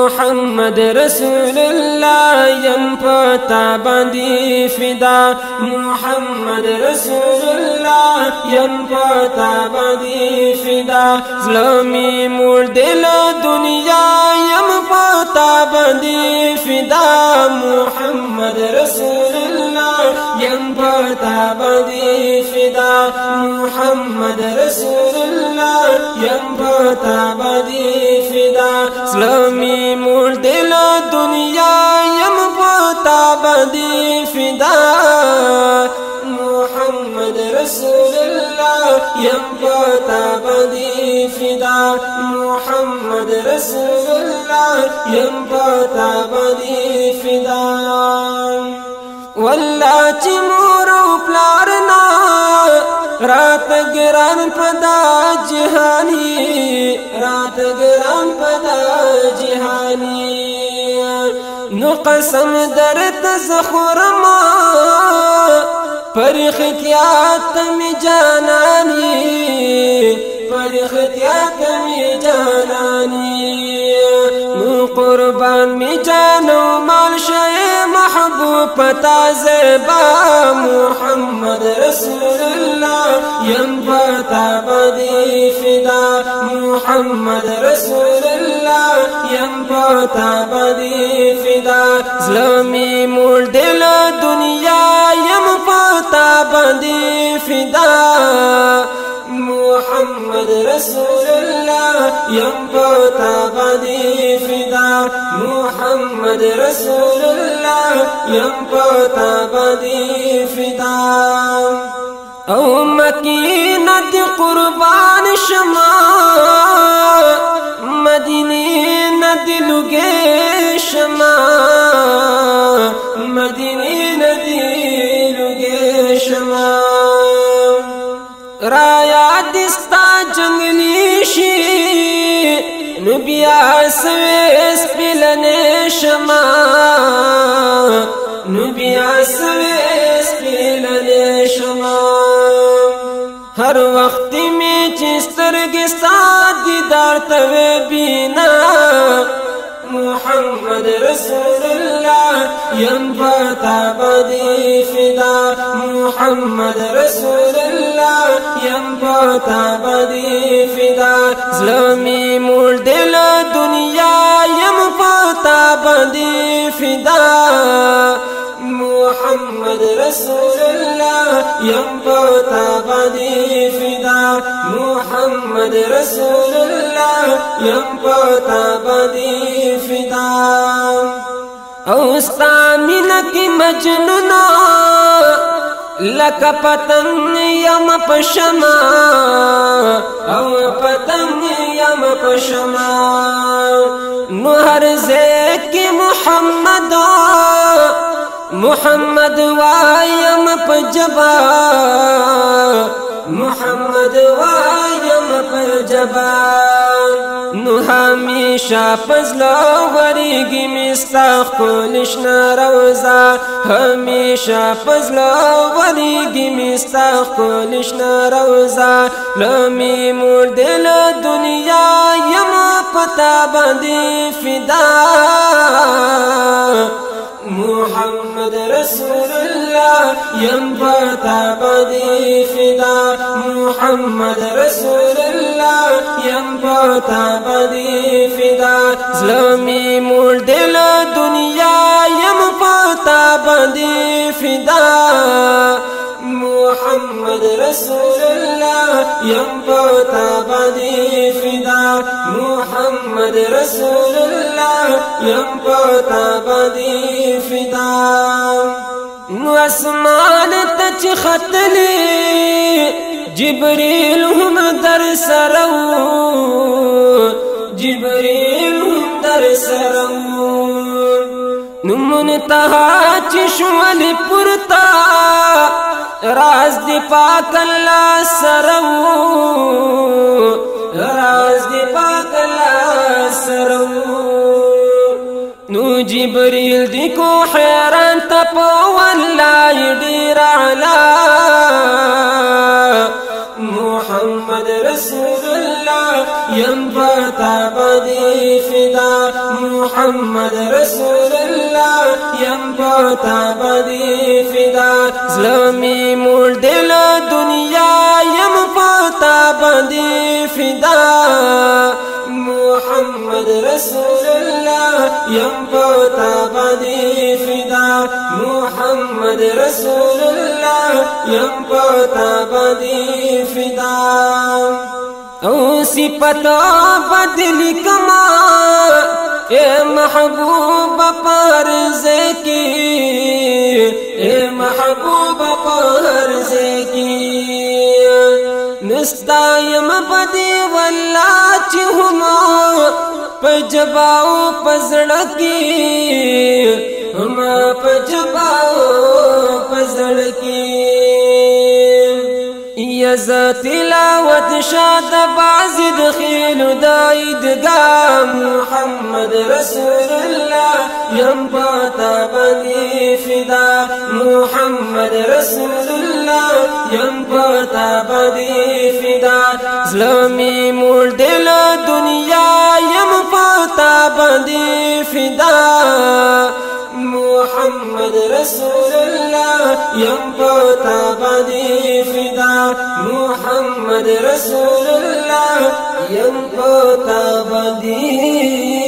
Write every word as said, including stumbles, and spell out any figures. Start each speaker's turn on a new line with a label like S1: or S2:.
S1: محمد رسول الله یم پتا باندې فدا محمد رسول الله یم پتا باندې فدا زلمی مول دل دنیا یم پتا باندې فدا محمد رسول الله یم پتا باندې فدا محمد رسول الله یم پتا باندې فدا زلمی مول دل دنیا یم پتا باندې فدا محمد رسول الله یم پتا باندې فدا محمد رسول الله یم پتا باندې فدا والله چې مور او پلار نا رات ګران پدا جهانی رات ګران پدا جهانی نو قسم درت زخرما پر اختیات می جانانی پر اختیات می جانانی نو قربان می جانو مال شای محبوب پتا زبا محمد رسول الله یم پتا باندې فدا محمد رسول الله یم پتا باندې فدا زلمی مول دل دنیا یم پتا باندې فدا محمد رسول الله یم پتا باندې فدا محمد رسول الله یم پتا باندې فدا او مکینه دی قربان شما مدینه ندی لګې شما مدینه ندی لګې شما رایا دستا جنگلی شي نو بیا سویس پلنې شما نو بیا سویس پلنې شما هر وخت می چې سترګې ستا دیدار ته بینا محمد رسول الله یم پتا باندې فدا محمد رسول الله یم پتا باندې فدا زلمی مول دل دنیا یم پتا باندې فدا محمد رسول الله یم پتا باندې فدا محمد رسول الله یم پتا باندې فدا او استامینه کی مجنونا لک پتنگ یم پشما او پتنگ یم پشما نو هر زیک محمد محمد وایم پجبا محمد وایم پجبا نو همیشه پزلا وریگی مستاخ کلشنا روزا همیشه پزلا وریگی مستاخ کلشنا روزا لمی مور دل دنیا یم پتا باندې فدا محمد رسول الله یم پتا باندې فدا محمد رسول الله یم پتا باندې فدا زلمی مول دل دنیا یم پتا باندې فدا محمد رسول الله یم پتا باندې فدا محمد رسول الله یم پتا باندې فدا نو اسمان ته چې ختلی جبريل هم در سره جبريل هم در سره نو منتها چې شول پورتا راز دی پاک الله سره راز دی پاک الله سره نو جبريل دی کو حیران تپ والله ډیر اعلی محمد رسول الله یم پتا باندې فدا محمد رسول الله یم پتا بدی فدا زلمی مردل دنیا یم پتا بدی فدا محمد رسول الله یم پتا بدی فدا محمد رسول الله یم پتا بدی فدا او صفت بدل کما اے محبوب پرز کی اے محبوب پرز کی نستایم بدی والله چې هما پجباو پزړکی هما پجباو پزړکی یز تلاوت شاد بعض دخیل دایدگاه محمد رسول الله یم پتا بدی فدا محمد رسول الله یم پتا بدی فدا زلمی مردل دنیا یم پتا بدی فدا محمد رسول الله یم پتا بدی فدا محمد رسول الله یم پتا بدی